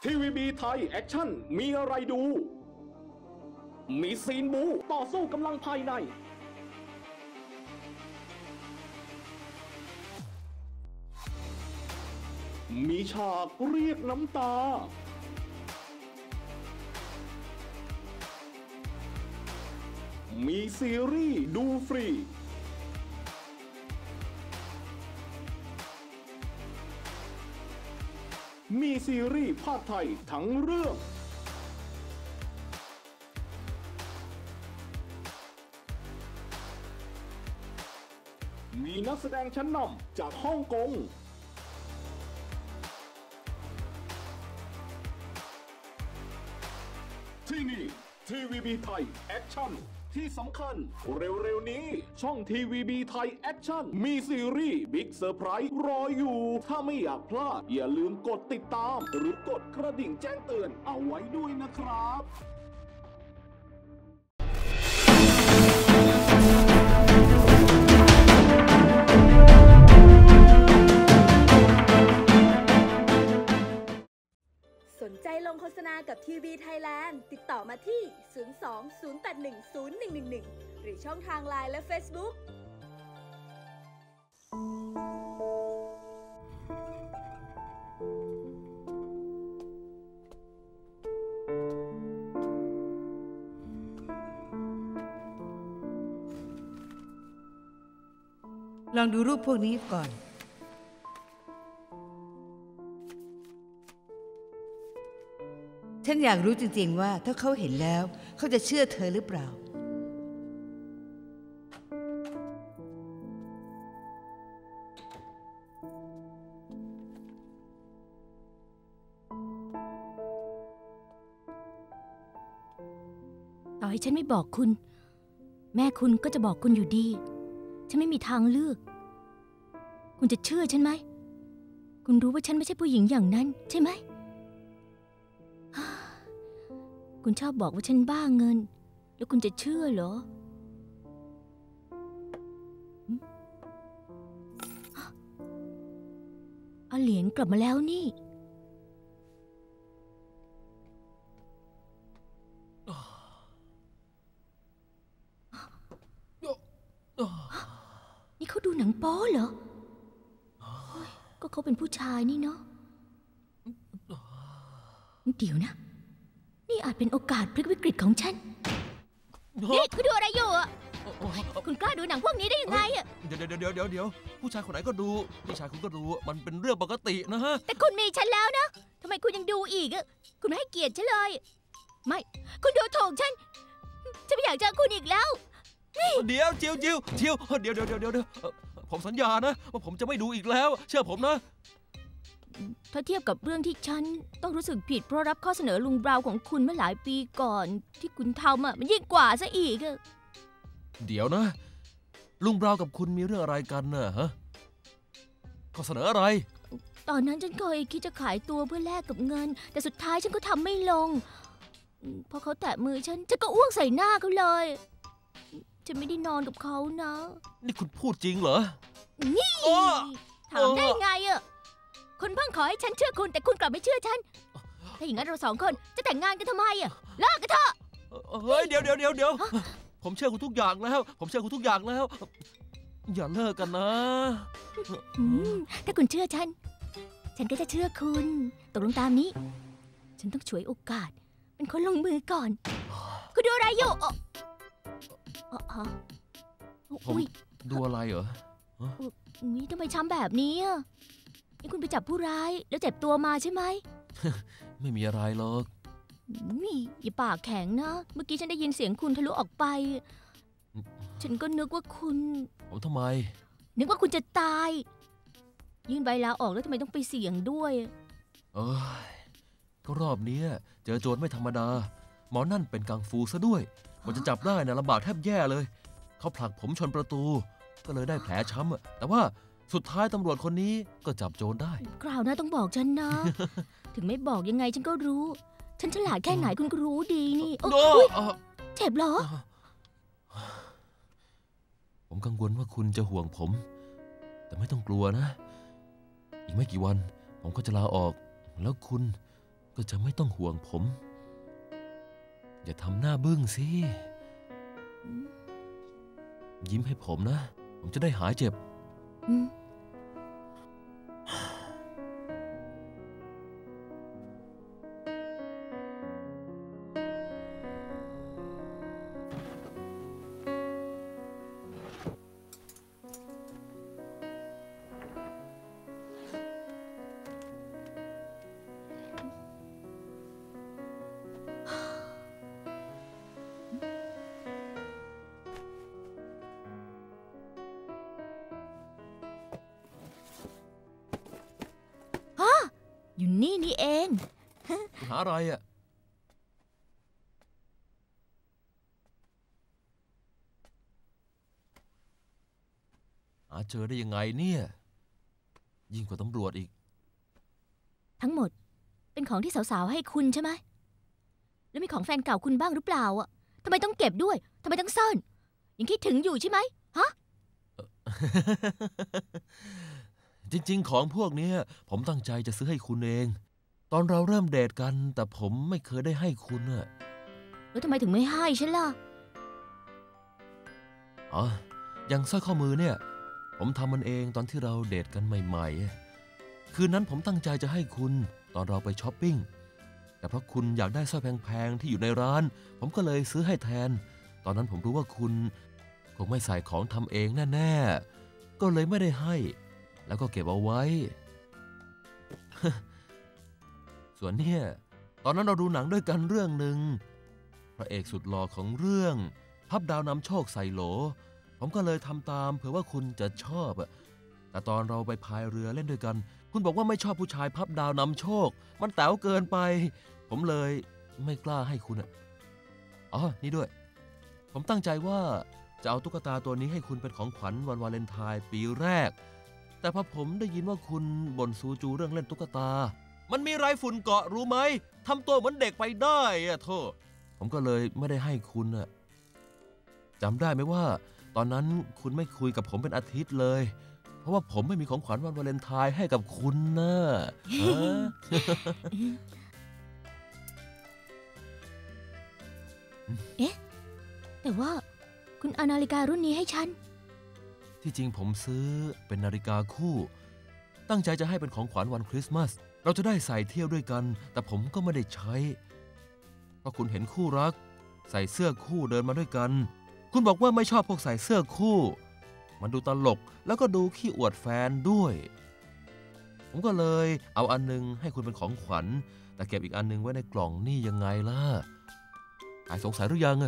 ทีวีบีไทยแอคชั่นมีอะไรดู มีซีนบูต่อสู้กำลังภายในมีฉากเรียกน้ำตามีซีรีส์ดูฟรีมีซีรีส์ภาคไทยทั้งเรื่องมีนักแสดงชั้นนำจากฮ่องกงที่นี่ทีวีบีไทยแอคชั่นที่สำคัญเร็วๆนี้ช่องทีวีบีไทยแอคชั่นมีซีรีส์บิ๊กเซอร์ไพรส์รออยู่ถ้าไม่อยากพลาดอย่าลืมกดติดตามหรือกดกระดิ่งแจ้งเตือนเอาไว้ด้วยนะครับสนใจลงโฆษณากับทีวีไทยแลนด์ติดต่อมาที่ 02-081-0111 หรือช่องทาง LINE และ Facebook ลองดูรูปพวกนี้ก่อนฉันอยากรู้จริงๆว่าถ้าเขาเห็นแล้วเขาจะเชื่อเธอหรือเปล่าต่อให้ฉันไม่บอกคุณแม่คุณก็จะบอกคุณอยู่ดีฉันไม่มีทางเลือกคุณจะเชื่อฉันไหมคุณรู้ว่าฉันไม่ใช่ผู้หญิงอย่างนั้นใช่ไหมคุณชอบบอกว่าฉันบ้าเงินแล้วคุณจะเชื่อเหรอเอาเหรียญกลับมาแล้วนี่นี่เขาดูหนังโป๊เหรอก็เขาเป็นผู้ชายนี่เนาะเดี๋ยวนะนี่อาจเป็นโอกาสพลิกวิกฤตของฉันนี่คุณดูอะไรอยู่อ่ะคุณกล้าดูหนังพวกนี้ได้ยังไงอ่ะเดี๋ยวผู้ชายคนไหนก็ดูพี่ชายคุณก็ดูมันเป็นเรื่องปกตินะฮะแต่คุณมีฉันแล้วนะทำไมคุณยังดูอีกอ่ะคุณไม่ให้เกียรติฉันเลยไม่คุณดูถูกฉันไม่อยากเจอคุณอีกแล้วเดี๋ยวเดี๋ยวผมสัญญานะว่าผมจะไม่ดูอีกแล้วเชื่อผมนะถ้าเทียบกับเรื่องที่ฉันต้องรู้สึกผิดเพราะรับข้อเสนอลุงบราวน์ของคุณเมื่อหลายปีก่อนที่คุณทำอ่ะมันยิ่งกว่าซะอีกเดี๋ยวนะลุงบราวน์กับคุณมีเรื่องอะไรกันน่ะฮะข้อเสนออะไรตอนนั้นฉันเคยคิดจะขายตัวเพื่อแลกกับเงินแต่สุดท้ายฉันก็ทำไม่ลงพอเขาแตะมือฉันก็อ้วกใส่หน้าเขาเลยฉันไม่ได้นอนกับเขานะนี่คุณพูดจริงเหรอนี่ถามได้ไงอ่ะคุณเพิ่งขอให้ฉันเชื่อคุณแต่คุณกลับไม่เชื่อฉันถ้าอย่างนั้นเราสองคนจะแต่งงานกันทำไมอ่ะเลิกกันเถอะเฮ้ยเดี๋ยวผมเชื่อคุณทุกอย่างแล้วอย่าเลิกกันนะถ้าคุณเชื่อฉันก็จะเชื่อคุณตกลงตามนี้ฉันต้องฉวยโอกาสเป็นคนลงมือก่อนคุณดูอะไรอยู่ผมดูอะไรเหรอทำไมช้ำแบบนี้อ่ะนี่คุณไปจับผู้ร้ายแล้วเจ็บตัวมาใช่ไหมไม่มีอะไรหรอกอย่าปากแข็งนะเมื่อกี้ฉันได้ยินเสียงคุณทะลุออกไปฉันก็นึกว่าคุณผมทำไมนึกว่าคุณจะตายยื่นใบลาออกแล้วทำไมต้องไปเสี่ยงด้วยก็รอบนี้เจอโจรไม่ธรรมดาหมอนั่นเป็นกังฟูซะด้วยกว่าจะจับได้นะลำบากแทบแย่เลยเขาผลักผมชนประตูก็เลยได้แผลช้ำแต่ว่าสุดท้ายตำรวจคนนี้ก็จับโจรได้กล่าวนะต้องบอกฉันนะ ถึงไม่บอกยังไงฉันก็รู้ฉันฉลาดแค่ไหนคุณก็รู้ดีนี่เจ็บเหรอผมกังวลว่าคุณจะห่วงผมแต่ไม่ต้องกลัวนะอีกไม่กี่วันผมก็จะลาออกแล้วคุณก็จะไม่ต้องห่วงผม อย่าทำหน้าบึ้งสิ ยิ้มให้ผมนะ ผมจะได้หายเจ็บอืม อยู่นี่นี่เองคุณหาอะไรอ่ะ หาเจอได้ยังไงเนี่ย ยิ่งกว่าตำรวจอีกทั้งหมดเป็นของที่สาวๆให้คุณใช่ไหม แล้วมีของแฟนเก่าคุณบ้างหรือเปล่าอ่ะทำไมต้องเก็บด้วยทำไมต้องซ่อน ยังคิดถึงอยู่ใช่ไหมฮะจริงๆ ของพวกนี้ผมตั้งใจจะซื้อให้คุณเอง ตอนเราเริ่มเดทกัน แต่ผมไม่เคยได้ให้คุณน่ะแล้วทำไมถึงไม่ให้ฉันล่ะอ๋ออย่างสร้อยข้อมือเนี่ย ผมทำมันเองตอนที่เราเดทกันใหม่ๆ คืนนั้นผมตั้งใจจะให้คุณตอนเราไปช้อปปิ้ง แต่เพราะคุณอยากได้สร้อยแพงๆที่อยู่ในร้าน ผมก็เลยซื้อให้แทน ตอนนั้นผมรู้ว่าคุณคงไม่ใส่ของทำเองแน่ๆ ก็เลยไม่ได้ให้ แล้วก็เก็บเอาไว้ ส่วนเนี่ยตอนนั้นเราดูหนังด้วยกันเรื่องหนึ่งพระเอกสุดหล่อของเรื่องพับดาวนำโชคใส่โหล ผมก็เลยทำตามเผื่อว่าคุณจะชอบแต่ตอนเราไปพายเรือเล่นด้วยกัน คุณบอกว่าไม่ชอบผู้ชายพับดาวนำโชค มันแต๋วเกินไป ผมเลยไม่กล้าให้คุณอ๋อนี่ด้วย ผมตั้งใจว่าจะเอาตุ๊กตาตัวนี้ให้คุณเป็นของขวัญวันวาเลนไทน์ปีแรก แต่พอผมได้ยินว่าคุณบ่นซูจูเรื่องเล่นตุ๊กตา มันมีไรฝุ่นเกาะรู้ไหมทำตัวเหมือนเด็กไปได้โทษผมก็เลยไม่ได้ให้คุณจำได้ไหมว่า ตอนนั้นคุณไม่คุยกับผมเป็นอาทิตย์เลย เพราะว่าผมไม่มีของขวัญวันวาเลนไทน์ให้กับคุณนะเอ๊ะ แต่ว่าคุณเอานาฬิการุ่นนี้ให้ฉันที่จริงผมซื้อเป็นนาฬิกาคู่ ตั้งใจจะให้เป็นของขวัญวันคริสต์มาส เราจะได้ใส่เที่ยวด้วยกัน แต่ผมก็ไม่ได้ใช้ เพราะคุณเห็นคู่รักใส่เสื้อคู่เดินมาด้วยกัน คุณบอกว่าไม่ชอบพวกใส่เสื้อคู่ มันดูตลกแล้วก็ดูขี้อวดแฟนด้วย ผมก็เลยเอาอันนึงให้คุณเป็นของขวัญ แต่เก็บอีกอันนึงไว้ในกล่องนี่ยังไงล่ะหายสงสัยหรือยัง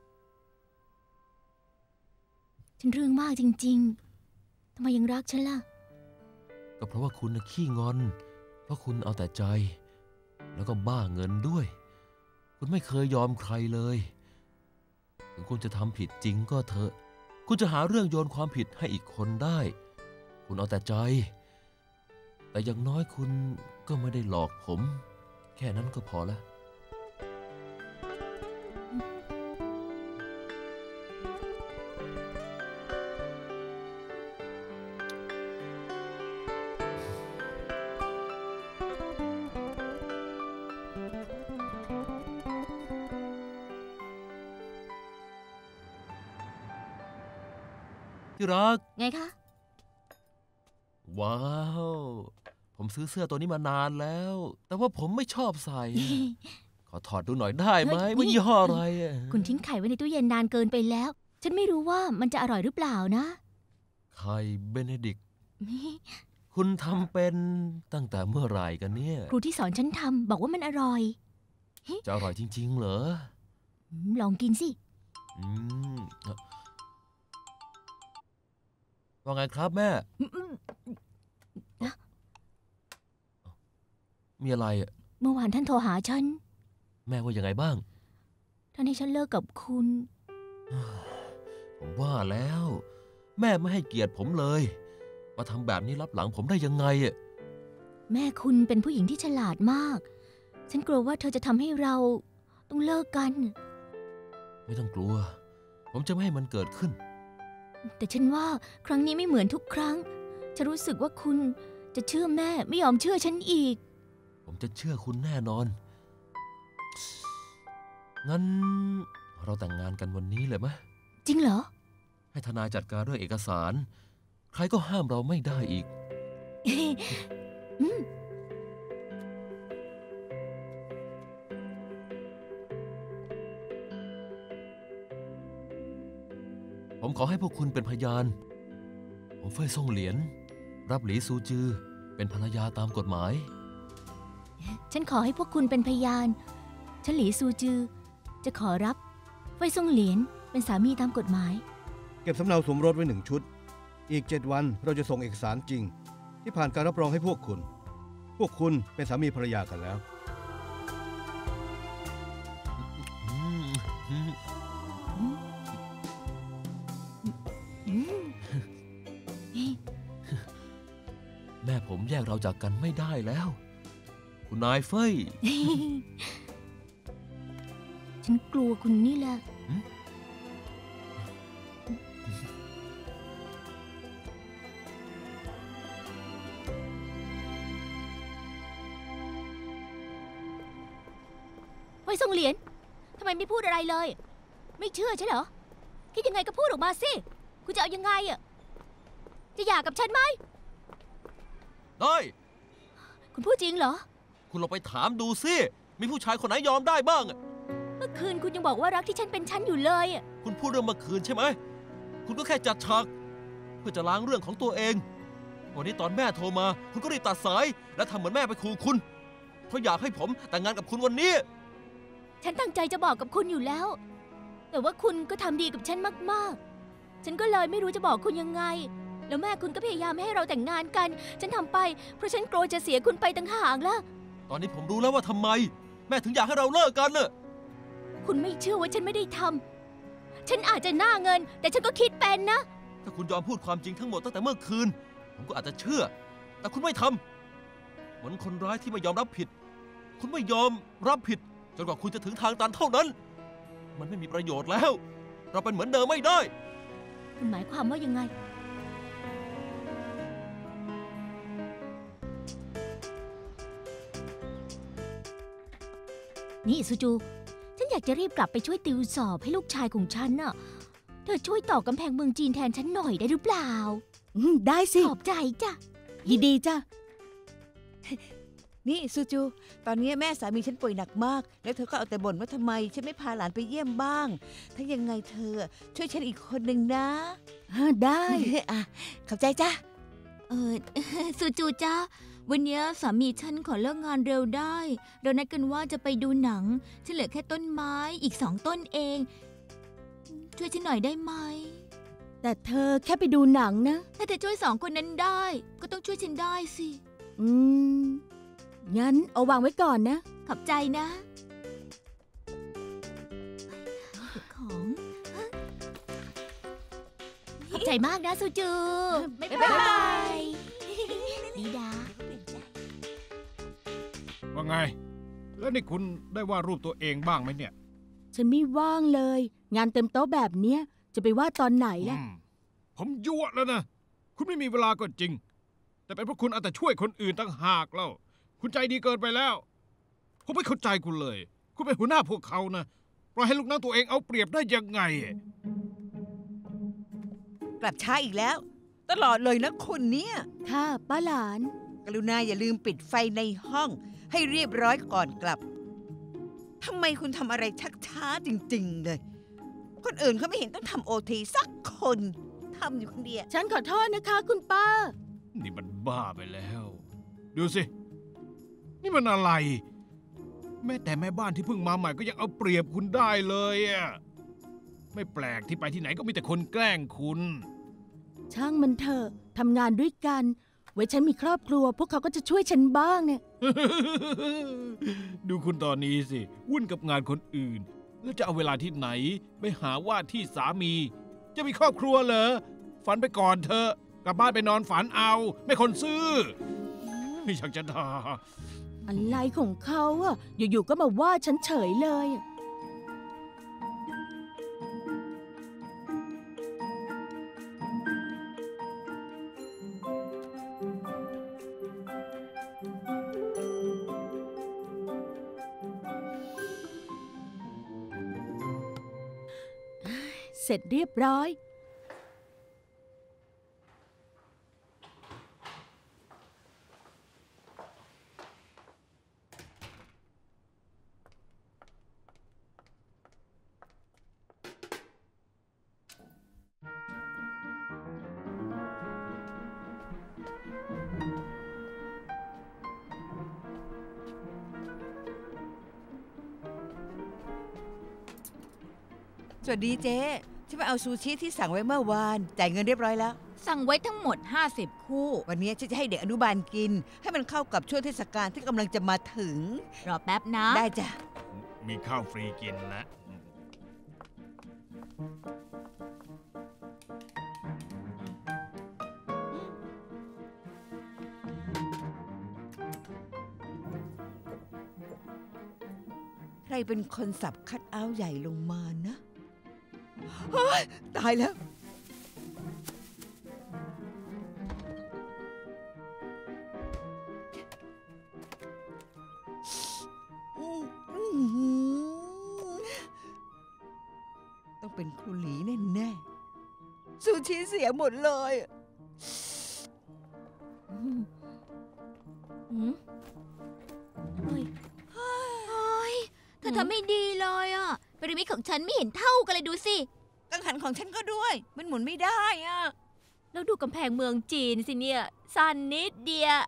ฉันเรื่องมากจริงๆ ทำไมยังรักฉันล่ะก็เพราะว่าคุณขี้งอน เพราะคุณเอาแต่ใจ แล้วก็บ้าเงินด้วย คุณไม่เคยยอมใครเลย ถึงคุณจะทำผิดจริงก็เถอะ คุณจะหาเรื่องโยนความผิดให้อีกคนได้ คุณเอาแต่ใจ แต่อย่างน้อยคุณก็ไม่ได้หลอกผม แค่นั้นก็พอแล้ว ที่รักไงคะว้าว ผมซื้อเสื้อตัวนี้มานานแล้ว แต่ว่าผมไม่ชอบใส่ ขอถอดดูหน่อยได้ไหมเฮ้ยว่ายี่ห้ออะไรคุณทิ้งไข่ไว้ในตู้เย็นนานเกินไปแล้ว ฉันไม่รู้ว่ามันจะอร่อยหรือเปล่านะไข่เบเนดิกต์คุณทำเป็นตั้งแต่เมื่อไหร่กันเนี่ยครูที่สอนฉันทำบอกว่ามันอร่อยจะอร่อยจริงๆเหรอลองกินสิอืมว่าไงครับแม่ มีอะไรอ่ะเมื่อวานท่านโทรหาฉันแม่ว่ายังไงบ้างท่านให้ฉันเลิกกับคุณผมว่าแล้ว แม่ไม่ให้เกียรติผมเลย มาทำแบบนี้รับหลังผมได้ยังไงอ่ะแม่คุณเป็นผู้หญิงที่ฉลาดมาก ฉันกลัวว่าเธอจะทำให้เราต้องเลิกกันไม่ต้องกลัว ผมจะไม่ให้มันเกิดขึ้นแต่ฉันว่าครั้งนี้ไม่เหมือนทุกครั้ง ฉันรู้สึกว่าคุณจะเชื่อแม่ไม่ยอมเชื่อฉันอีกผมผมจะเชื่อคุณแน่นอน งั้นเราแต่งงานกันวันนี้เลยไหมจริงเหรอให้ทนายจัดการเรื่องเอกสาร ใครก็ห้ามเราไม่ได้อีกอืมผมขอให้พวกคุณเป็นพยาน ผมเฟยซ่งเหรียญรับหลีซูจือเป็นภรรยาตามกฎหมายฉันขอให้พวกคุณเป็นพยาน ฉันหลีซูจือ จะขอรับเฟยซ่งเหรียญเป็นสามีตามกฎหมายเก็บสำเนาสมรสไว้1 ชุด อีก 7 วันเราจะส่งเอกสารจริง ที่ผ่านการรับรองให้พวกคุณ เป็นสามีภรรยากันแล้วแม่ผมแยกเราจากกันไม่ได้แล้ว คุณนายเฟยฉันกลัวคุณนี่แหละ เฮ้ยส่งเหรียญทำไมไม่พูดอะไรเลย ไม่เชื่อใช่เหรอ คิดยังไงก็พูดออกมาสิ คุณจะเอายังไงอ่ะ จะหย่ากับฉันไหมได้คุณพูดจริงเหรอคุณลองไปถามดูสิ มีผู้ชายคนไหนยอมได้บ้างเมื่อคืนคุณยังบอกว่ารักที่ฉันเป็นฉันอยู่เลยอ่ะคุณพูดเรื่องเมื่อคืนใช่ไหม คุณก็แค่จัดฉาก เพื่อจะล้างเรื่องของตัวเอง วันนี้ตอนแม่โทรมา คุณก็รีบตัดสาย และทำเหมือนแม่ไปขู่คุณ เพราะอยากให้ผมแต่งงานกับคุณวันนี้ฉันตั้งใจจะบอกกับคุณอยู่แล้ว แต่ว่าคุณก็ทำดีกับฉันมากๆ ฉันก็เลยไม่รู้จะบอกคุณยังไง แล้วแม่คุณก็พยายามให้เราแต่งงานกัน ฉันทำไปเพราะฉันกลัวจะเสียคุณไปต่างหากล่ะตอนนี้ผมรู้แล้วว่าทำไม แม่ถึงอยากให้เราเลิกกันน่ะคุณไม่เชื่อว่าฉันไม่ได้ทำ ฉันอาจจะหน้าเงิน แต่ฉันก็คิดเป็นนะถ้าคุณยอมพูดความจริงทั้งหมดตั้งแต่เมื่อคืน ผมก็อาจจะเชื่อ แต่คุณไม่ทำเหมือนคนร้ายที่ไม่ยอมรับผิด คุณไม่ยอมรับผิดจนกว่าคุณจะถึงทางตันเท่านั้น มันไม่มีประโยชน์แล้ว เราเป็นเหมือนเดิมไม่ได้คุณหมายความว่ายังไง นี่ซูจู ฉันอยากจะรีบกลับไปช่วยติวสอบให้ลูกชายของฉันน่ะ เธอช่วยต่อกำแพงเมืองจีนแทนฉันหน่อยได้หรือเปล่าได้สิขอบใจจ้ะยินดีจ้ะ นี่ซูจู ตอนนี้แม่สามีฉันป่วยหนักมาก แล้วเธอก็เอาแต่บ่นว่าทำไมฉันไม่พาหลานไปเยี่ยมบ้าง ถ้ายังไงเธอช่วยฉันอีกคนหนึ่งนะ ได้ อ่ะขอบใจจ้ะซูจูจ้าวันนี้สามีฉันขอเลิกงานเร็วได้ เรานัดกันว่าจะไปดูหนัง ฉันเหลือแค่ต้นไม้อีก2 ต้นเอง ช่วยฉันหน่อยได้ไหมแต่เธอแค่ไปดูหนังนะถ้าเธอช่วย2 คนนั้นได้ ก็ต้องช่วยฉันได้สิงั้นเอาวางไว้ก่อนนะขอบใจนะของ ขอบใจมากนะซูจู บ๊ายบายดีดาว่าไง แล้วนี่คุณได้วาดรูปตัวเองบ้างไหมเนี่ยฉันไม่ว่างเลย งานเต็มโต๊ะแบบเนี้ยจะไปวาดตอนไหนล่ะผมยั่วแล้วนะ คุณไม่มีเวลาก็จริง แต่เป็นเพราะคุณเอาแต่ช่วยคนอื่นตั้งหากแล้ว คุณใจดีเกินไปแล้ว ผมไม่เข้าใจคุณเลย คุณเป็นหัวหน้าพวกเขานะปล่อยให้ลูกน้องตัวเองเอาเปรียบได้ยังไงกลับช้าอีกแล้ว ตลอดเลยนะคุณเนี่ยค่ะป้าหลานกรุณาอย่าลืมปิดไฟในห้องให้เรียบร้อยก่อนกลับ ทำไมคุณทำอะไรชักช้าจริงๆเลย คนอื่นเขาไม่เห็นต้องทำโอทีสักคนทำอยู่คนเดียวฉันขอโทษนะคะคุณป้านี่มันบ้าไปแล้ว ดูสิ นี่มันอะไร แม้แต่แม่บ้านที่เพิ่งมาใหม่ก็ยังเอาเปรียบคุณได้เลยอ่ะ ไม่แปลกที่ไปที่ไหนก็มีแต่คนแกล้งคุณช่างมันเถอะทำงานด้วยกัน ไว้ฉันมีครอบครัว พวกเขาก็จะช่วยฉันบ้างเนี่ยดูคุณตอนนี้สิ วุ่นกับงานคนอื่น แล้วจะเอาเวลาที่ไหน ไปหาว่าที่สามี จะมีครอบครัวเหรอ ฝันไปก่อนเถอะ กลับบ้านไปนอนฝันเอา ไม่คนซื่อไม่อยากจะด่าอะไรของเขาอะอยู่ๆก็มาว่าฉันเฉยเลยอะเสร็จเรียบร้อยสวัสดีเจ๊ฉันมาเอาซูชิที่สั่งไว้เมื่อวานจ่ายเงินเรียบร้อยแล้วสั่งไว้ทั้งหมด50 คู่วันนี้ฉันจะให้เด็กอนุบาลกิน ให้มันเข้ากับช่วงเทศกาลที่กำลังจะมาถึงรอแป๊บนะได้จ้ะมีข้าวฟรีกินนะใครเป็นคนสับคัทเอาท์ใหญ่ลงมานะเฮ้ยตายแล้วต้องเป็นครูหลีแน่ๆซูชิเสียหมดเลยเฮ้ยเธอทำไม่ดีเลยอ่ะพีระมิดของฉันไม่เห็นเท่ากันเลยดูสิกังหันของฉันก็ด้วย มันหมุนไม่ได้อ่ะแล้วดูกำแพงเมืองจีนสิเนี่ยสั้นนิดเดียว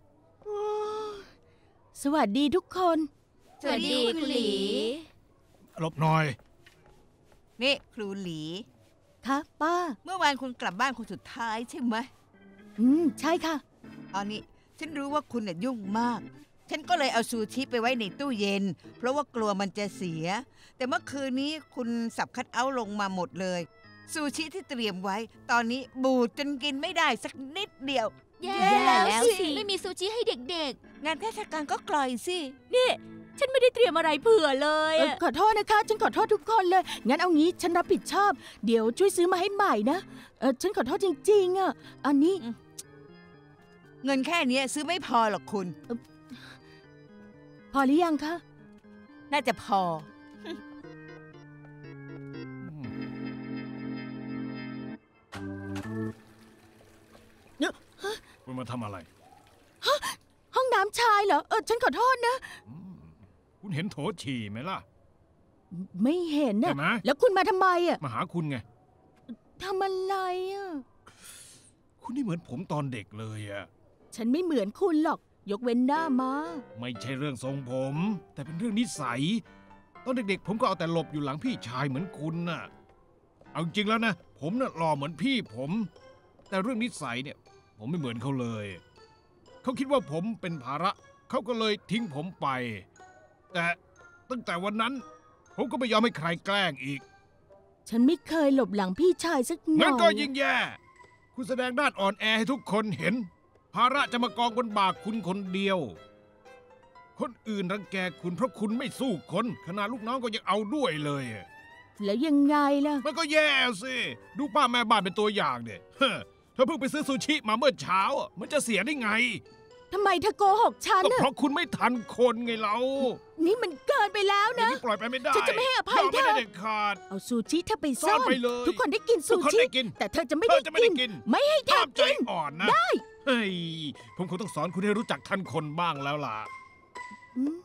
สวัสดีทุกคนสวัสดีคุณหลีหลบหน่อยนี่ครูหลีคะป้าเมื่อวานคุณกลับบ้านคนสุดท้ายใช่ไหมใช่ค่ะตอนนี้ฉันรู้ว่าคุณน่ะยุ่งมาก ฉันก็เลยเอาซูชิไปไว้ในตู้เย็น เพราะว่ากลัวมันจะเสีย แต่เมื่อคืนนี้คุณสับคัทเอาท์ลงมาหมดเลย ซูชิที่เตรียมไว้ ตอนนี้บูดจนกินไม่ได้สักนิดเดียวแย่แล้วสิไม่มีซูชิให้เด็กงานเทศกาลก็กล่อยสิๆ นี่ ฉันไม่ได้เตรียมอะไรเผื่อเลยอะขอโทษนะคะ ฉันขอโทษทุกคนเลย งั้นเอางี้ฉันรับผิดชอบ เดี๋ยวช่วยซื้อมาให้ใหม่นะ ฉันขอโทษจริงๆอ่ะ อันนี้เงินแค่นี้ซื้อไม่พอหรอกคุณพอหรือยังคะน่าจะพอคุณมาทำอะไรห้องน้ำชายเหรอ ฉันขอโทษนะคุณเห็นโถฉี่ไหมล่ะไม่เห็นนะใช่ไหมแล้วคุณมาทำไมอ่ะมาหาคุณไงทำอะไรอ่ะคุณนี่เหมือนผมตอนเด็กเลยอะฉันไม่เหมือนคุณหรอก ยกเว้นหน้ามาไม่ใช่เรื่องทรงผม แต่เป็นเรื่องนิสัย ตอนเด็กๆ ผมก็เอาแต่หลบอยู่หลังพี่ชายเหมือนคุณน่ะ เอาจริงแล้วนะ ผมน่ะหล่อเหมือนพี่ผม แต่เรื่องนิสัยเนี่ย ผมไม่เหมือนเขาเลย เขาคิดว่าผมเป็นภาระ เขาก็เลยทิ้งผมไป แต่ตั้งแต่วันนั้น ผมก็ไม่ยอมให้ใครแกล้งอีกฉันไม่เคยหลบหลังพี่ชายสักหน่งั้นอยก็ยิ่งแย่ คุณแสดงด้านอ่อนแอให้ทุกคนเห็น ภาระจะมากองบนบ่าคุณคนเดียว คนอื่นรังแกคุณเพราะคุณไม่สู้คนขนาดลูกน้องก็ยังเอาด้วยเลยแล้วยังไงล่ะมันก็แย่สิ ดูป้าแม่บ้านเป็นตัวอย่างเด็เธอเพิ่งไปซื้อซูชิมาเมื่อเช้า มันจะเสียได้ไงทำไมเธอโกหกฉันก็น่ะเพราะคุณไม่ทันคนไงเรานี่มันเกินไปแล้วอย่างนะนี้ปล่อยไปไม่ได้ฉันจะไม่ให้อภัยมไม่ได้เธอเด็ดขาดเอาซูชิเธอไปซ่ซ่ออน นไปเลยทุกคนได้กินซูทุกคนชิได้กินแต่เธอจะไม่เธได้อจะไม่ได้กินไม่ให้เธอห้ามใจกินอ่อนนะได้เฮ้ยผมคงต้องสอนคุณให้รู้จักทันคนบ้างแล้วล่ะอืม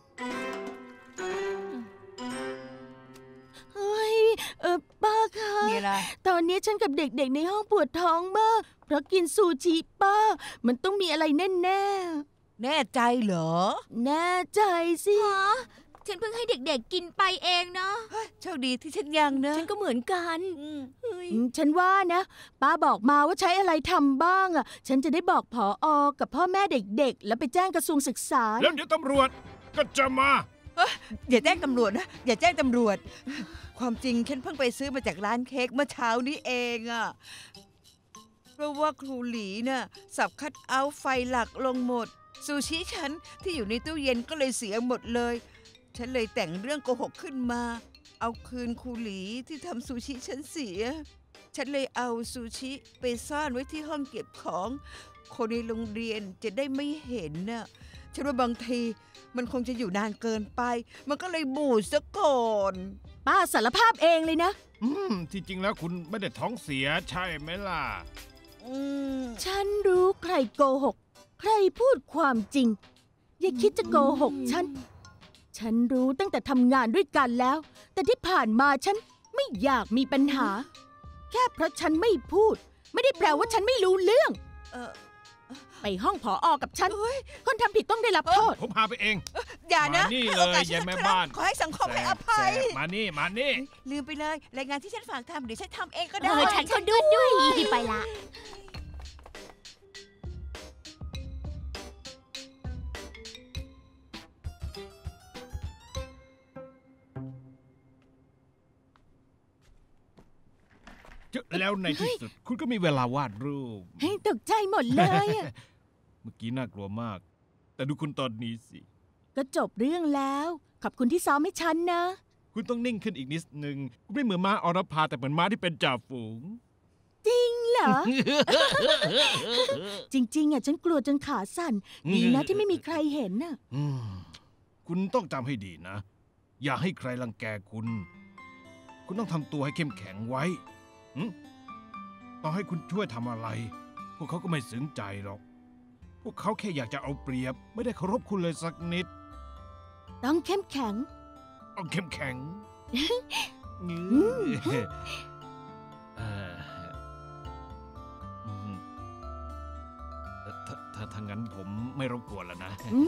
เฮ้ย ป้าคะมีอะไรตอนนี้ฉันกับเด็กๆในห้องปวดท้องมาก เพราะกินซูชิป้า มันต้องมีอะไรแน่แน่ใจเหรอๆ แน่ใจสิฮะฉันเพิ่งให้เด็กๆกินไปเองนะเฮ้ยโชคดีที่ฉันยังนะฉันก็เหมือนกันเฮ้ยฉันว่านะ ป้าบอกมาว่าใช้อะไรทำบ้างอ่ะ ฉันจะได้บอกผอกับพ่อแม่เด็กๆ แล้วไปแจ้งกระทรวงศึกษาแล้วเดี๋ยวตำรวจก็จะมาอย่าแจ้งตำรวจนะ อย่าแจ้งตำรวจ ความจริงฉันเพิ่งไปซื้อมาจากร้านเค้กเมื่อเช้านี้เองอะเพราะว่าครูหลีน่ะสับคัทเอาท์ไฟหลักลงหมด ซูชิฉันที่อยู่ในตู้เย็นก็เลยเสียหมดเลย ฉันเลยแต่งเรื่องโกหกขึ้นมา เอาคืนครูหลีที่ทำซูชิฉันเสีย ฉันเลยเอาซูชิไปซ่อนไว้ที่ห้องเก็บของ คนในโรงเรียนจะได้ไม่เห็นน่ะ ฉันว่าบางทีมันคงจะอยู่นานเกินไป มันก็เลยบูดซะก่อนป้าสารภาพเองเลยนะที่จริงแล้วคุณไม่ได้ท้องเสียใช่ไหมล่ะฉันรู้ใครโกหก ใครพูดความจริง อย่าคิดจะโกหกฉัน ฉันรู้ตั้งแต่ทำงานด้วยกันแล้ว แต่ที่ผ่านมาฉันไม่อยากมีปัญหา แค่เพราะฉันไม่พูด ไม่ได้แปลว่าฉันไม่รู้เรื่องเออไปห้องผอ.กับฉัน คนทำผิดต้องได้รับโทษผมพาไปเองอย่านะมานี่ให้เลโอกาสยฉัยายสักแม่ครั้งบ้านขอให้สังคมให้อภัยแสบมานี่ลืมไปเลย รายงานที่ฉันฝากทำเดี๋ยวฉันทำเองก็เอได้อฉันก็ด้วยไปละแล้วในที่สุด คุณก็มีเวลาวาดรูปให้ตกใจหมดเลยอะเมื่อกี้น่ากลัวมาก แต่ดูคุณตอนนี้สิก็จบเรื่องแล้ว ขอบคุณที่ซ้อมให้ฉันนะคุณต้องนิ่งขึ้นอีกนิดนึง คุณไม่เหมือนม้าอรพาแต่เหมือนม้าที่เป็นจ่าฝูงจริงเหรอ จริงๆอ่ะฉันกลัวจนขาสั่น ดีนะที่ไม่มีใครเห็นน่ะคุณต้องจำให้ดีนะ อย่าให้ใครรังแกคุณ คุณต้องทำตัวให้เข้มแข็งไว้ต่อให้คุณช่วยทำอะไร พวกเขาก็ไม่สนใจหรอก พวกเขาแค่อยากจะเอาเปรียบ ไม่ได้เคารพคุณเลยสักนิดต้องเข้มแข็งเอาเข้มแข็งถ้างั้นผมไม่รบกวนแล้วนะ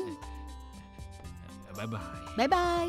บ๊ายบายบ๊ายบาย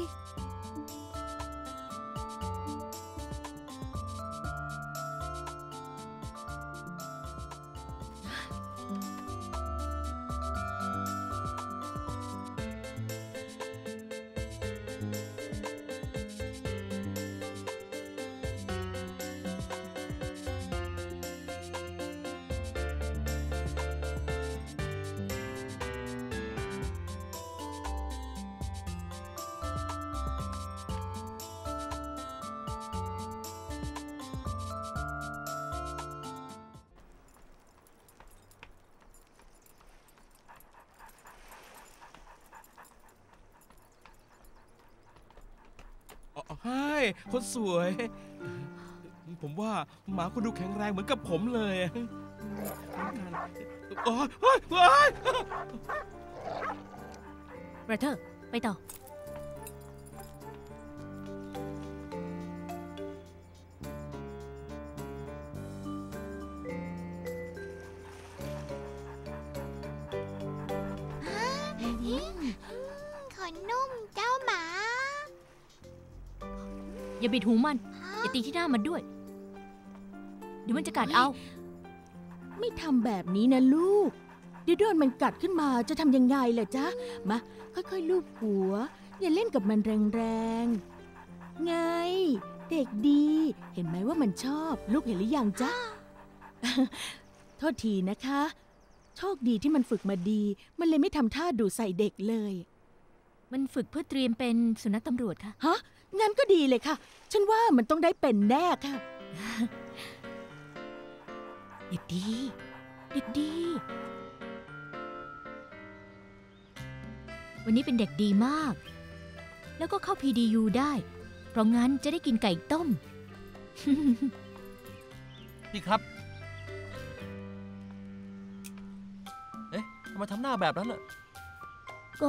ใช่คนสวย ผมว่าหมาคุณดูแข็งแรงเหมือนกับผมเลยโอ้ยบราเธอร์ไปต่อขนนุ่มเจ้าหมาอย่าบิดหูมัน อย่าตีที่หน้ามันด้วย เดี๋ยวมันจะกัดเอาไม่ทำแบบนี้นะลูก เดี๋ยวโดนมันกัดขึ้นมาจะทำยังไงล่ะจ๊ะ มา ค่อยๆลูบหัว อย่าเล่นกับมันแรงๆ ไง เด็กดี เห็นไหมว่ามันชอบ ลูกเห็นหรือยังจ๊ะ โทษทีนะคะ โชคดีที่มันฝึกมาดี มันเลยไม่ทำท่าดุใส่เด็กเลยมันฝึกเพื่อเตรียมเป็นสุนัขตำรวจค่ะฮะ งั้นก็ดีเลยค่ะ ฉันว่ามันต้องได้เป็นแน่ค่ะเด็กดี เด็กดี วันนี้เป็นเด็กดีมาก แล้วก็เข้า PDU ได้ เพราะงั้นจะได้กินไก่ต้มพี่ครับ เอ๊ะทำไมทำหน้าแบบนั้นล่ะก็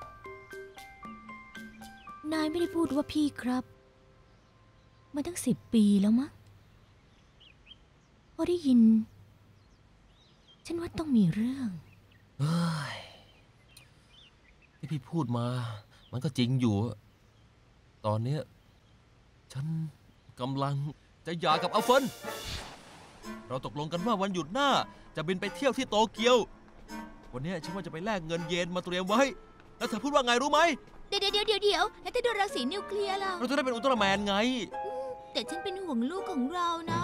นายไม่ได้พูดว่าพี่ครับ มาตั้ง10 ปีแล้วมั้งพอได้ยิน ฉันว่าต้องมีเรื่องเฮ้ยที่พี่พูดมา มันก็จริงอยู่ ตอนเนี้ยฉันกำลังจะหย่ากับอัลเฟิน เราตกลงกันว่าวันหยุดหน้าจะบินไปเที่ยวที่โตเกียว วันเนี้ยฉันว่าจะไปแลกเงินเยนมาเตรียมไว้ แล้วเธอพูดว่าไงรู้ไหมเดี๋ยวแล้วถ้าโดนรังสีนิวเคลียร์ล่ะเราจะได้เป็นอุลตร้าแมนไงแต่ฉันเป็นห่วงลูกของเรานะ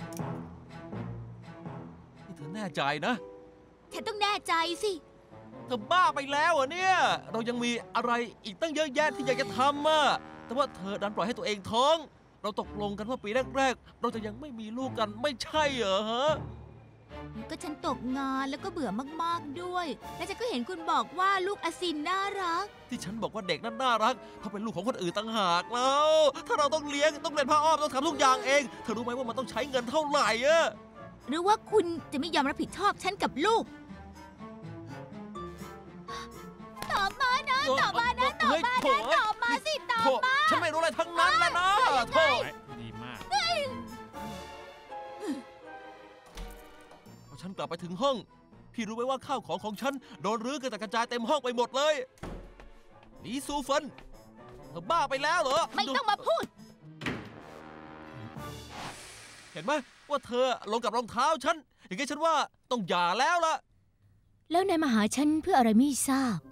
นี่เธอแน่ใจนะฉันต้องแน่ใจสิเธอบ้าไปแล้วเหรอเนี่ย เรายังมีอะไรอีกตั้งเยอะแยะที่อยากจะทำอะแต่ว่าเธอดันปล่อยให้ตัวเองท้อง เราตกลงกันว่าปีแรกๆเราจะยังไม่มีลูกกันไม่ใช่เหรอฮะก็ฉันตกงานแล้วก็เบื่อมากๆด้วย และฉันก็เห็นคุณบอกว่าลูกอาซินน่ารักที่ฉันบอกว่าเด็กนั้นน่ารักเขาเป็นลูกของคนอื่นต่างหากแล้ว ถ้าเราต้องเลี้ยงต้องเล่นผ้าอ้อมต้องทำทุกอย่างเองเธอรู้ไหมว่ามันต้องใช้เงินเท่าไหร่อะหรือว่าคุณจะไม่ยอมรับผิดชอบฉันกับลูกตอบมานะตอบมานะตอบมานะตอบมาสิตอบมาฉันไม่รู้อะไรทั้งนั้นแล้วนะโธ่ดีมากพอฉันกลับไปถึงห้องพี่รู้ไหมว่าข้าวของฉันโดนรื้อกระจัดกระจายเต็มห้องไปหมดเลยหนีซูฟันเธอบ้าไปแล้วเหรอไม่ต้องมาพูดเห็นไหมว่าเธอลงกับรองเท้าฉันอย่างนี้ฉันว่าต้องหย่าแล้วล่ะแล้วนายมาหาฉันเพื่ออะไรไม่ทราบ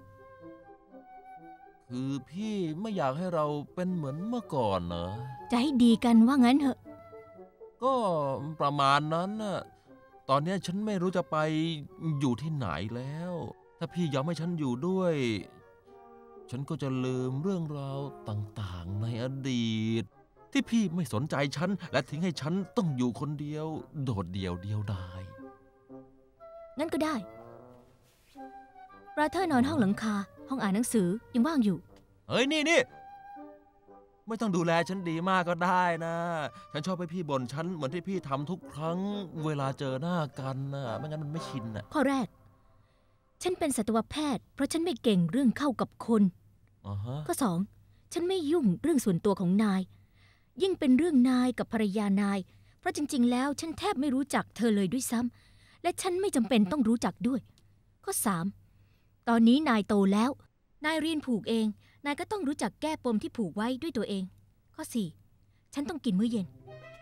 คือพี่ไม่อยากให้เราเป็นเหมือนเมื่อก่อนนะจะให้ดีกันว่างั้นเถอะก็ประมาณนั้นน่ะตอนนี้ฉันไม่รู้จะไปอยู่ที่ไหนแล้ว ถ้าพี่ยอมให้ฉันอยู่ด้วย ฉันก็จะลืมเรื่องราวต่างๆในอดีต ที่พี่ไม่สนใจฉันและทิ้งให้ฉันต้องอยู่คนเดียวโดดเดี่ยวเดียวดายงั้นก็ได้บราเธอร์นอนห้องหลังคาห้องอ่านหนังสือยังว่างอยู่เฮ้ยนี่ไม่ต้องดูแลฉันดีมากก็ได้นะฉันชอบให้พี่บ่นฉันเหมือนที่พี่ทำทุกครั้งเวลาเจอหน้ากันนะไม่งั้นมันไม่ชินน่ะข้อแรก ฉันเป็นสัตวแพทย์เพราะฉันไม่เก่งเรื่องเข้ากับคน ข้อ 2 ฉันไม่ยุ่งเรื่องส่วนตัวของนาย ยิ่งเป็นเรื่องนายกับภรรยานายเพราะจริงๆแล้วฉันแทบไม่รู้จักเธอเลยด้วยซ้ำและฉันไม่จำเป็นต้องรู้จักด้วย ข้อ 3 ตอนนี้นายโตแล้วนายเรียนผูกเองนายก็ต้องรู้จักแก้ปมที่ผูกไว้ด้วยตัวเอง ข้อ 4 ฉันต้องกินมื้อเย็น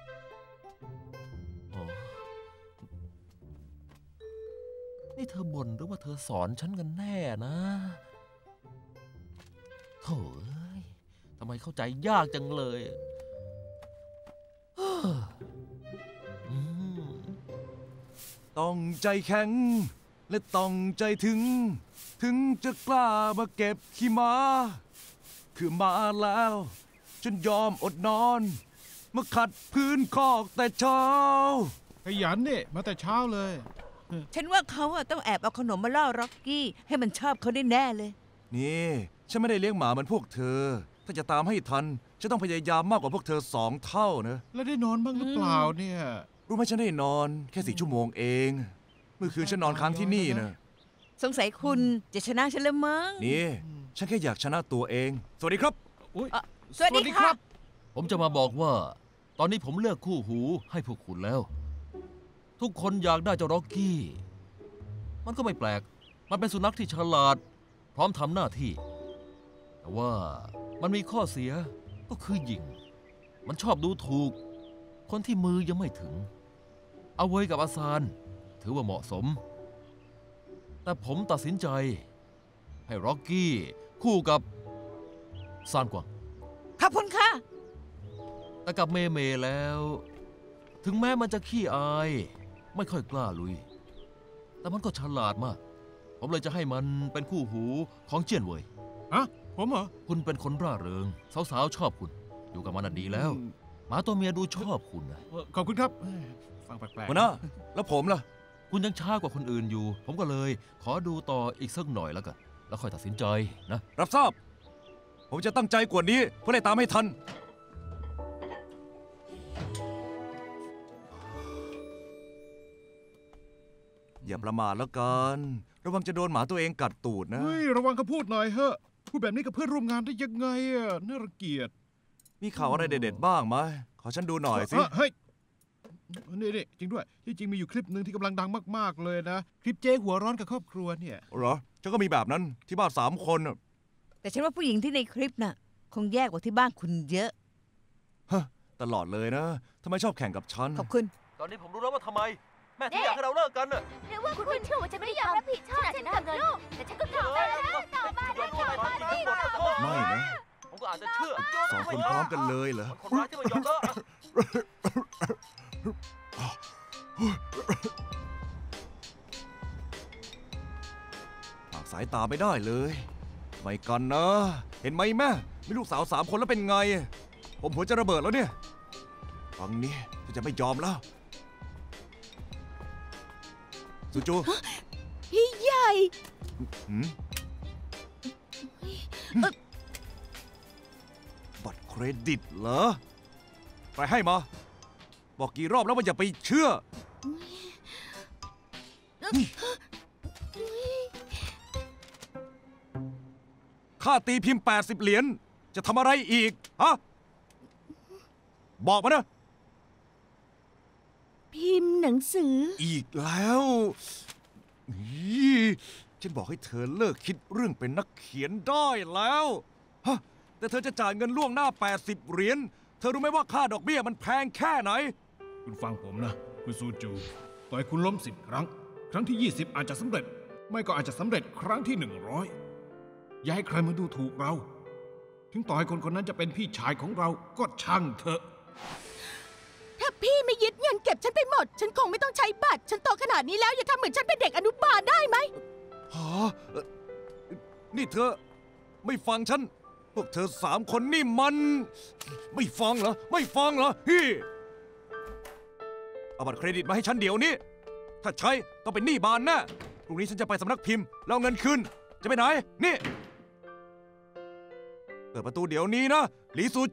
นี่เธอบ่นหรือว่าเธอสอนฉันกันแน่นะโถ่เอ้ยทำไมเข้าใจยากจังเลยต้องใจแข็งและต้องใจถึงจะกล้ามาเก็บขี้ม้าคือมาแล้วจนยอมอดนอนมาขัดพื้นคอกแต่เช้าขยันเนี่ยมาแต่เช้าเลยฉันว่าเขาต้องแอบเอาขนมมาล่อร็อกกี้ให้มันชอบเขาได้แน่เลยนี่ฉันไม่ได้เลี้ยงหมาเหมือนพวกเธอถ้าจะตามให้ทันจะต้องพยายามมากกว่าพวกเธอ2 เท่านะแล้วได้นอนบ้างหรือเปล่าเนี่ยรู้ไหมฉันได้นอนแค่4 ชั่วโมงเองเมื่อคืนฉันนอนค้างที่นี่นะสงสัยคุณจะชนะฉันแล้วมั้งนี่ฉันแค่อยากชนะตัวเองสวัสดีครับสวัสดีครับผมจะมาบอกว่า ตอนนี้ผมเลือกคู่หูให้พวกคุณแล้ว ทุกคนอยากได้เจ้าร็อกกี้มันก็ไม่แปลกมันเป็นสุนัขที่ฉลาดพร้อมทำหน้าที่แต่ว่ามันมีข้อเสียก็คือหยิ่งมันชอบดูถูกคนที่มือยังไม่ถึงเอาเวยกับอาซานถือว่าเหมาะสมแต่ผมตัดสินใจให้ร็อกกี้คู่กับซานกวางขอบคุณค่ะแต่กับเมแล้ว ถึงแม้มันจะขี้อายไม่ค่อยกล้าลุยแต่มันก็ฉลาดมากผมเลยจะให้มันเป็นคู่หูของเจี้ยนเว่ยอะผมเหรอคุณเป็นคนร่าเริงสาวๆชอบคุณอยู่กับมันน่ะดีแล้วหมาตัวเมียดูชอบคุณนะขอบคุณครับฟังแปลกๆหัวหน้าแล้วผมล่ะคุณยังช้ากว่าคนอื่นอยู่ ผมก็เลยขอดูต่ออีกสักหน่อยแล้วกันแล้วค่อยตัดสินใจนะรับทราบผมจะตั้งใจกว่านี้เพื่อไล่ตามให้ทันอย่าประมาทแล้วกันระวังจะโดนหมาตัวเองกัดตูดนะเฮ้ยระวังคำพูดหน่อยเฮ้พูดแบบนี้กับเพื่อนร่วมงานได้ยังไงอะน่ารังเกียจมีข่าวอะไรเด็ดๆบ้างไหมขอฉันดูหน่อยสิเฮ้ยนี่จริงด้วยที่จริงมีอยู่คลิปหนึ่งที่กำลังดังมากๆเลยนะคลิปเจ๊หัวร้อนกับครอบครัวเนี่ยเหรอฉันก็มีแบบนั้นที่บ้าน3 คนน่ะแต่ฉันว่าผู้หญิงที่ในคลิปน่ะคงแย่กว่าที่บ้านคุณเยอะฮะตลอดเลยนะทำไมชอบแข่งกับฉันขอบคุณตอนนี้ผมรู้แล้วว่าทำไมแม่ถึงอยากให้เราเลิกกันน่ะหรือว่าคุณเชื่อว่าฉันไม่ยอมรับผิดชอบฉันกับลูกแต่ฉันก็ตอบมาแล้วตอบมาได้ตอบมาได้ไม่นะผมก็อาจจะเชื่อ 2 คนพร้อมกันเลยเหรอคนร้ายที่ไม่ยอมแล้วฝากสายตาไม่ได้เลยไม่กันนะ เห็นไหมแม่มีลูกสาว3 คนแล้วเป็นไง ผมหัวจะระเบิดแล้วเนี่ยฟังนี้ฉันจะไม่ยอมแล้วซูจูพี่ใหญ่หืมบัตรเครดิตเหรอไปให้มา บอกกี่รอบแล้วว่าอย่าไปเชื่อ ค่าตีพิมพ์80 เหรียญจะทำอะไรอีกฮะบอกมานะพิมพ์หนังสืออีกแล้วนี่ฉันบอกให้เธอเลิกคิดเรื่องเป็นนักเขียนได้แล้วฮะแต่เธอจะจ่ายเงินล่วงหน้า80 เหรียญเธอรู้ไหมว่าค่าดอกเบี้ยมันแพงแค่ไหนคุณฟังผมนะ คุณซูจู ต่อให้คุณล้ม10 ครั้ง ครั้งที่ 20 อาจจะสำเร็จ ไม่ก็อาจจะสำเร็จครั้งที่ 100 อย่าให้ใครมาดูถูกเรา ถึงต่อให้คนคนนั้นจะเป็นพี่ชายของเราก็ช่างเถอะถ้าพี่ไม่ยึดเงินเก็บฉันไปหมด ฉันคงไม่ต้องใช้บัตร ฉันโตขนาดนี้แล้วอย่าทำเหมือนฉันเป็นเด็กอนุบาลได้ไหมฮะนี่เธอไม่ฟังฉัน พวกเธอ3 คนนี่มัน ไม่ฟังเหรอ ไม่ฟังเหรอฮี่เอาบัตรเครดิตมาให้ฉันเดี๋ยวนี้ ถ้าใช้ต้องเป็นหนี้บานแน่พรุ่งนี้ฉันจะไปสำนักพิมพ์แล้วเอาเงินคืน จะไปไหน นี่ เปิดประตูเดี๋ยวนี้นะหลีซูจู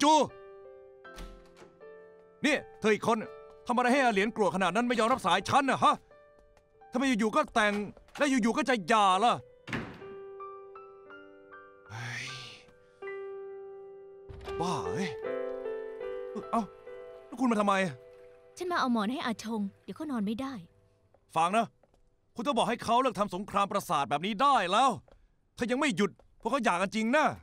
นี่เธออีกคนทำอะไรให้อาเหรียญกลัวขนาดนั้นไม่ยอมรับสายฉันนะฮะทำไมอยู่ๆก็แต่งและอยู่ๆก็จะหย่าล่ะบ้าเอ้ยเอ้าแล้วคุณมาทำไมฉันมาเอาหมอนให้อาชง เดี๋ยวเขานอนไม่ได้ฟังนะ คุณต้องบอกให้เขาเลิกทำสงครามประสาทแบบนี้ได้แล้ว ถ้ายังไม่หยุดพวกเขาหย่ากันจริงนะ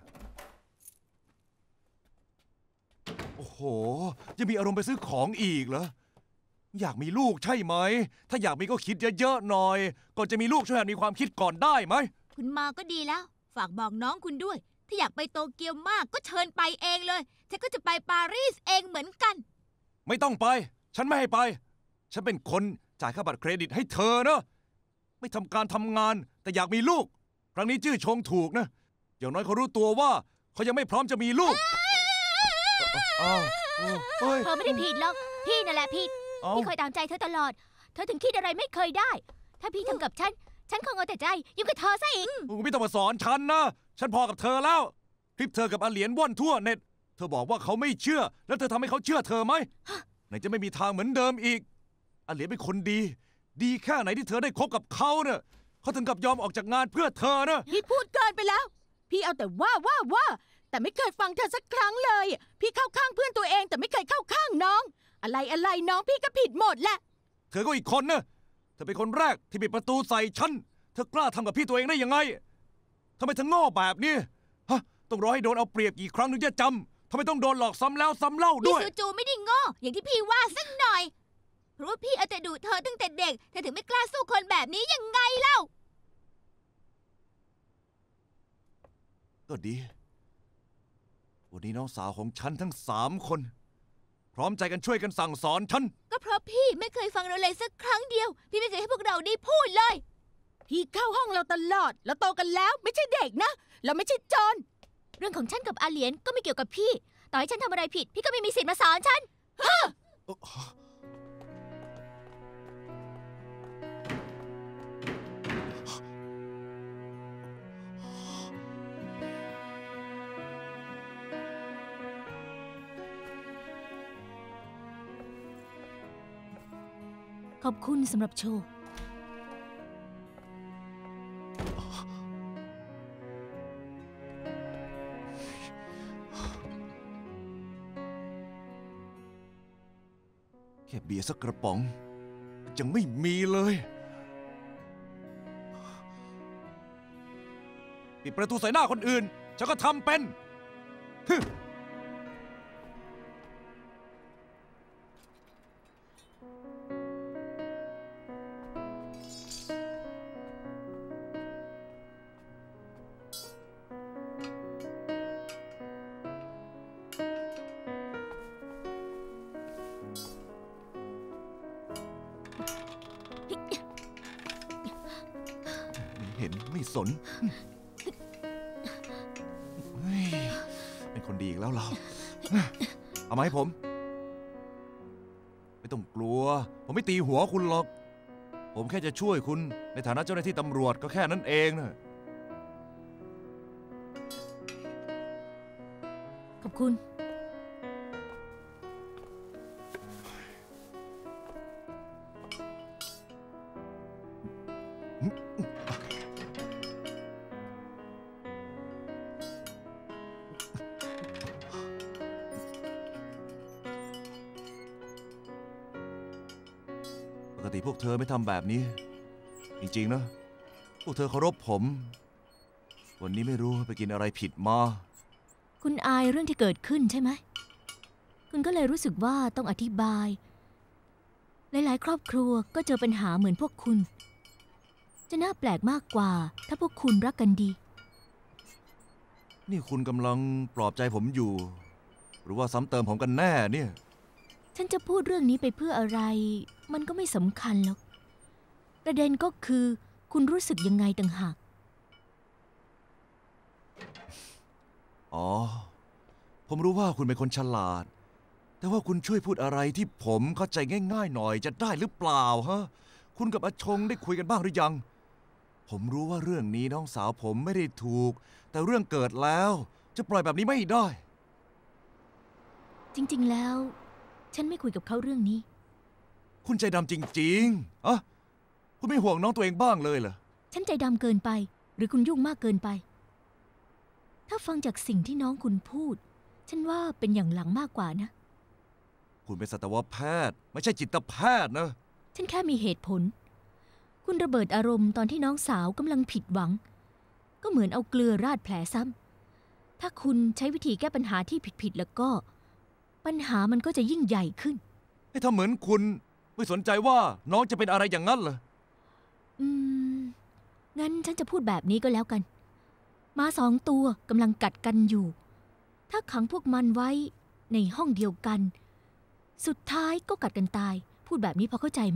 โอ้โหยังมีอารมณ์ไปซื้อของอีกเหรออยากมีลูกใช่ไหมถ้าอยากมีก็คิดเยอะๆหน่อยก่อนจะมีลูกช่วยหัดมีความคิดก่อนได้ไหมคุณมาก็ดีแล้ว ฝากบอกน้องคุณด้วย ถ้าอยากไปโตเกียวมากก็เชิญไปเองเลยฉันก็จะไปปารีสเองเหมือนกันไม่ต้องไป ฉันไม่ให้ไป ฉันเป็นคนจ่ายค่าบัตรเครดิตให้เธอนะไม่ทำการทำงานแต่อยากมีลูกครั้งนี้จื้อชงถูกนะอย่างน้อยเขารู้ตัวว่าเขายังไม่พร้อมจะมีลูกอ้าวเฮ้ยเธอไม่ได้ผิดหรอกพี่นั่นแหละผิด พี่คอยตามใจเธอตลอด เธอถึงคิดอะไรไม่เคยได้ ถ้าพี่ทำกับฉันคงเอาแต่ใจยุ่งกับเธอซะอีกไม่ต้องมาสอนฉันนะ ฉันพอกับเธอแล้ว คลิปเธอกับอาเหรียญว่อนทั่วเน็ต เธอบอกว่าเขาไม่เชื่อ แล้วเธอทำให้เขาเชื่อเธอไหม ไหนจะไม่มีทางเหมือนเดิมอีกอาเหรียญเป็นคนดี ดีแค่ไหนที่เธอได้คบกับเขาเนี่ยเขาถึงกับยอมออกจากงานเพื่อเธอนะพี่พูดเกินไปแล้ว พี่เอาแต่ว่าแต่ไม่เคยฟังเธอสักครั้งเลย พี่เข้าข้างเพื่อนตัวเองแต่ไม่เคยเข้าข้างน้อง อะไรน้องพี่ก็ผิดหมดแหละเธอก็อีกคนนะเธอเป็นคนแรกที่ปิดประตูใส่ฉัน เธอกล้าทำกับพี่ตัวเองได้ยังไงทำไมเธอโง่แบบนี้ฮะต้องรอให้โดนเอาเปรียบกี่ครั้งถึงจะจำทำไมต้องโดนหลอกซ้ำแล้วซ้ำเล่าด้วยพี่ซูจูไม่ได้โง่อย่างที่พี่ว่าสักหน่อย เพราะว่าพี่เอาแต่ดุเธอตั้งแต่เด็กเธอถึงไม่กล้าสู้คนแบบนี้ยังไงเล่าก็ดีวันนี้น้องสาวของฉันทั้ง3 คนพร้อมใจกันช่วยกันสั่งสอนฉันก็เพราะพี่ไม่เคยฟังเราเลยสักครั้งเดียว พี่ไม่เคยให้พวกเราได้พูดเลยพี่เข้าห้องเราตลอดเราโตกันแล้วไม่ใช่เด็กนะ เราไม่ใช่โจรเรื่องของฉันกับอาเหรียญก็ไม่เกี่ยวกับพี่ ต่อให้ฉันทำอะไรผิด พี่ก็ไม่มีสิทธิ์มาสอนฉัน ขอบคุณสำหรับโชว์แค่เบียร์สักกระป๋องยังไม่มีเลยปิดประตูใส่หน้าคนอื่นฉันก็ทำเป็นฮึเห็นไม่สนเฮ้ยเป็นคนดีอีกแล้วเราเอามาให้ผม ไม่ต้องกลัว ผมไม่ตีหัวคุณหรอกผมแค่จะช่วยคุณในฐานะเจ้าหน้าที่ตำรวจก็แค่นั้นเองนะขอบคุณปกติพวกเธอไม่ทำแบบนี้ จริงๆนะ พวกเธอเคารพผม วันนี้ไม่รู้ไปกินอะไรผิดมาคุณอายเรื่องที่เกิดขึ้นใช่ไหม คุณก็เลยรู้สึกว่าต้องอธิบาย หลายๆ ครอบครัวก็เจอปัญหาเหมือนพวกคุณ จะน่าแปลกมากกว่าถ้าพวกคุณรักกันดีนี่คุณกำลังปลอบใจผมอยู่ หรือว่าซ้ำเติมผมกันแน่เนี่ยฉันจะพูดเรื่องนี้ไปเพื่ออะไร มันก็ไม่สำคัญหรอก ประเด็นก็คือคุณรู้สึกยังไงต่างหากอ๋อ ผมรู้ว่าคุณเป็นคนฉลาด แต่ว่าคุณช่วยพูดอะไรที่ผมเข้าใจง่ายๆหน่อยจะได้หรือเปล่าฮะ คุณกับอาชงได้คุยกันบ้างหรือยัง ผมรู้ว่าเรื่องนี้น้องสาวผมไม่ได้ถูก แต่เรื่องเกิดแล้วจะปล่อยแบบนี้ไม่ได้จริงๆ แล้ว ฉันไม่คุยกับเขาเรื่องนี้คุณใจดำจริงๆอะคุณไม่ห่วงน้องตัวเองบ้างเลยเหรอฉันใจดำเกินไป หรือคุณยุ่งมากเกินไป ถ้าฟังจากสิ่งที่น้องคุณพูด ฉันว่าเป็นอย่างหลังมากกว่านะคุณเป็นสัตวแพทย์ไม่ใช่จิตแพทย์นะฉันแค่มีเหตุผล คุณระเบิดอารมณ์ตอนที่น้องสาวกำลังผิดหวัง ก็เหมือนเอาเกลือราดแผลซ้ำ ถ้าคุณใช้วิธีแก้ปัญหาที่ผิดๆแล้วก็ ปัญหามันก็จะยิ่งใหญ่ขึ้นให้ทำเหมือนคุณไม่สนใจว่าน้องจะเป็นอะไรอย่างนั้นเหรองั้นฉันจะพูดแบบนี้ก็แล้วกัน ม้าสองตัวกำลังกัดกันอยู่ ถ้าขังพวกมันไว้ในห้องเดียวกัน สุดท้ายก็กัดกันตาย พูดแบบนี้พอเข้าใจไหม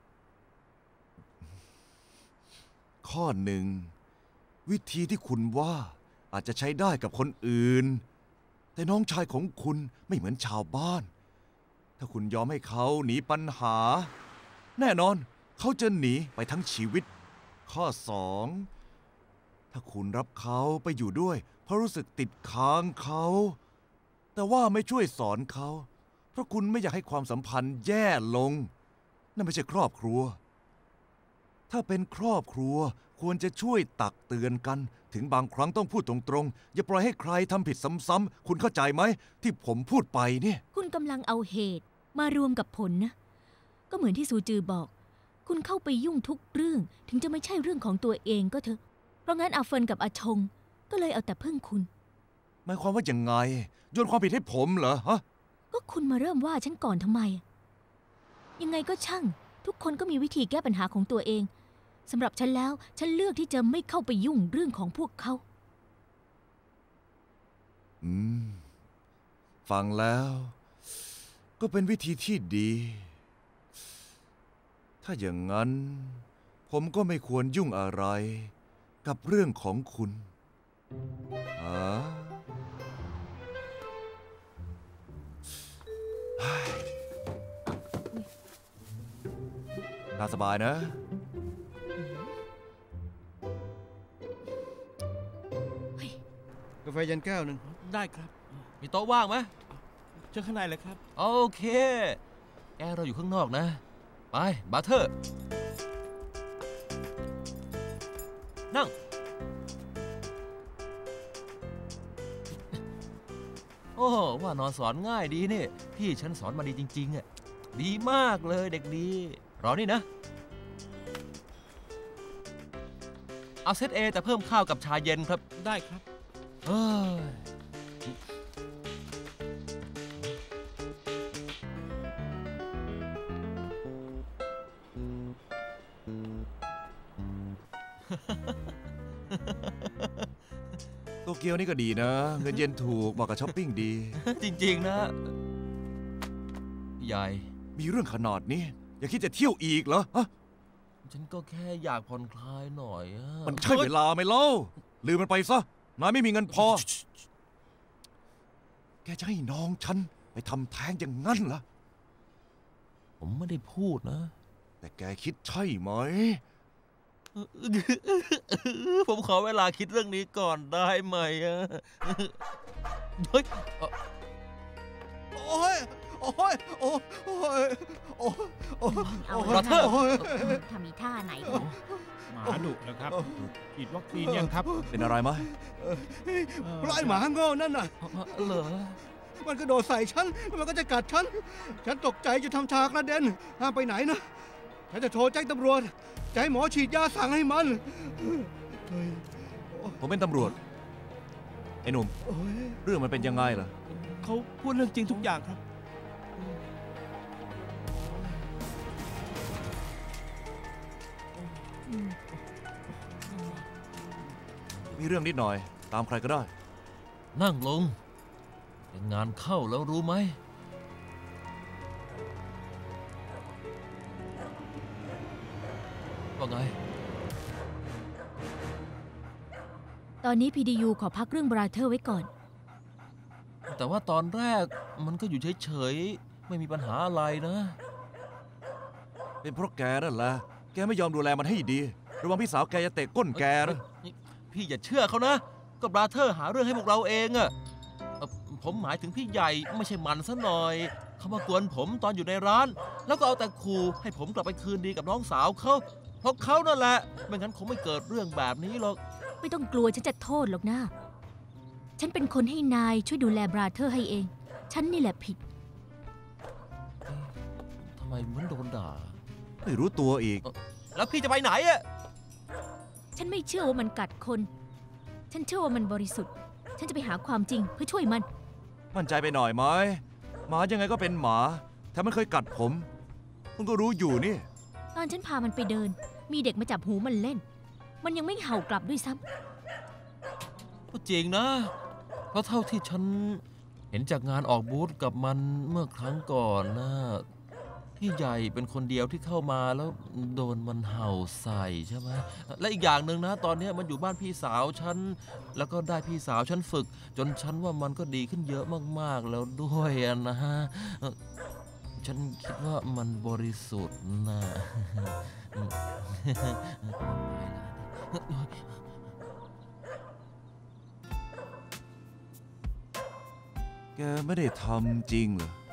ข้อหนึ่ง วิธีที่คุณว่าอาจจะใช้ได้กับคนอื่น แต่น้องชายของคุณไม่เหมือนชาวบ้าน ถ้าคุณยอมให้เขาหนีปัญหา แน่นอนเขาจะหนีไปทั้งชีวิต ข้อสอง ถ้าคุณรับเขาไปอยู่ด้วยเพราะรู้สึกติดค้างเขา แต่ว่าไม่ช่วยสอนเขา เพราะคุณไม่อยากให้ความสัมพันธ์แย่ลง นั่นไม่ใช่ครอบครัว ถ้าเป็นครอบครัวควรจะช่วยตักเตือนกัน ถึงบางครั้งต้องพูดตรงๆ อย่าปล่อยให้ใครทำผิดซ้ำๆ คุณเข้าใจไหมที่ผมพูดไปเนี่ยคุณกำลังเอาเหตุมารวมกับผลนะ ก็เหมือนที่ซูจือบอก คุณเข้าไปยุ่งทุกเรื่องถึงจะไม่ใช่เรื่องของตัวเองก็เถอะ เพราะงั้นอาเฟินกับอาชงก็เลยเอาแต่พึ่งคุณหมายความว่ายังไงโยนความผิดให้ผมเหรอฮะก็คุณมาเริ่มว่าฉันก่อนทำไม ยังไงก็ช่าง ทุกคนก็มีวิธีแก้ปัญหาของตัวเองสำหรับฉันแล้วฉันเลือกที่จะไม่เข้าไปยุ่งเรื่องของพวกเขาฟังแล้ว ก็เป็นวิธีที่ดี ถ้าอย่างนั้นผมก็ไม่ควรยุ่งอะไรกับเรื่องของคุณน่าสบายนะกาแฟเย็นแก้วหนึ่งได้ครับมีโต๊ะว่างไหมเชิญข้างในเลยครับโอเค แอร์เราอยู่ข้างนอกนะ ไป บาร์เทอร์ นั่ง โอ้ว่านอนสอนง่ายดีนี่ พี่ฉันสอนมาดีจริงๆอ่ะ ดีมากเลยเด็กดี รอนี่นะ เอาเซตเอแต่เพิ่มข้าวกับชาเย็นครับได้ครับเฮ้ยโตเกียวนี่ก็ดีนะ เงินเย็นถูกเหมาะกับช้อปปิ้งดีจริงๆนะพี่ใหญ่มีเรื่องขนาดนี้ อย่าคิดจะเที่ยวอีกเหรอฮะฉันก็แค่อยากผ่อนคลายหน่อยอะมันใช่เวลาไหมเล่าลืมมันไปซะนายไม่มีเงินพอ แกจะให้น้องฉันไปทำแท้งอย่างนั้นเหรอผมไม่ได้พูดนะแต่แกคิดใช่ไหมผมขอเวลาคิดเรื่องนี้ก่อนได้ไหมอะเฮ้ยโอ้ย โอ้ย โอ้ย โอ้ย โอ้ย โอ้ยเอาบราเธอร์ทำมีท่าไหนหมาดุนะครับฉีดวัคซีนยังครับเป็นอะไรไหมเพราะไอ้หมาโง่นั่นน่ะเหรอมันกระโดดใส่ฉันแล้วมันก็จะกัดฉัน ฉันตกใจจะทำชากระเด็น ห้ามไปไหนนะ ฉันจะโทรแจ้งตำรวจ จะให้หมอฉีดยาสั่งให้มันผมเป็นตำรวจ ไอ้หนุ่ม เรื่องมันเป็นยังไงล่ะเขาพูดเรื่องจริงทุกอย่างครับมีเรื่องนิดหน่อย ตามใครก็ได้นั่งลงเป็นงานเข้าแล้วรู้ไหมว่าไงตอนนี้ PDU ขอพักเรื่องบราเธอร์ไว้ก่อนแต่ว่าตอนแรกมันก็อยู่เฉยๆ ไม่มีปัญหาอะไรนะเป็นเพราะแกนั่นแหละ แกไม่ยอมดูแลมันให้ดี ระวังพี่สาวแกจะเตะก้นแกนะพี่อย่าเชื่อเขานะ ก็บราเธอร์หาเรื่องให้พวกเราเองอะผมหมายถึงพี่ใหญ่ไม่ใช่มันซะหน่อย เขามากวนผมตอนอยู่ในร้าน แล้วก็เอาแต่ขู่ให้ผมกลับไปคืนดีกับน้องสาวเขาเพราะเขานั่นแหละ ไม่งั้นคงไม่เกิดเรื่องแบบนี้หรอกไม่ต้องกลัวฉันจะโทษหรอกนะฉันเป็นคนให้นายช่วยดูแลบราเธอร์ให้เอง ฉันนี่แหละผิดทำไมเหมือนโดนด่าไม่รู้ตัวอีกแล้วพี่จะไปไหนอะฉันไม่เชื่อว่ามันกัดคน ฉันเชื่อว่ามันบริสุทธิ์ ฉันจะไปหาความจริงเพื่อช่วยมันมั่นใจไปหน่อยไหมหมายังไงก็เป็นหมาถ้ามันเคยกัดผมคุณก็รู้อยู่นี่ตอนฉันพามันไปเดิน มีเด็กมาจับหูมันเล่น มันยังไม่เห่ากลับด้วยซ้ำก็จริงนะ เพราะเท่าที่ฉันเห็นจากงานออกบูธกับมันเมื่อครั้งก่อนนะพี่ใหญ่เป็นคนเดียวที่เข้ามาแล้วโดนมันเห่าใส่ใช่ไหมและอีกอย่างหนึ่งนะ ตอนนี้มันอยู่บ้านพี่สาวฉันแล้วก็ได้พี่สาวฉันฝึก จนฉันว่ามันก็ดีขึ้นเยอะมากๆแล้วด้วยนะฮะฉันคิดว่ามันบริสุทธิ์นะแกไม่ได้ทำจริงเหรอ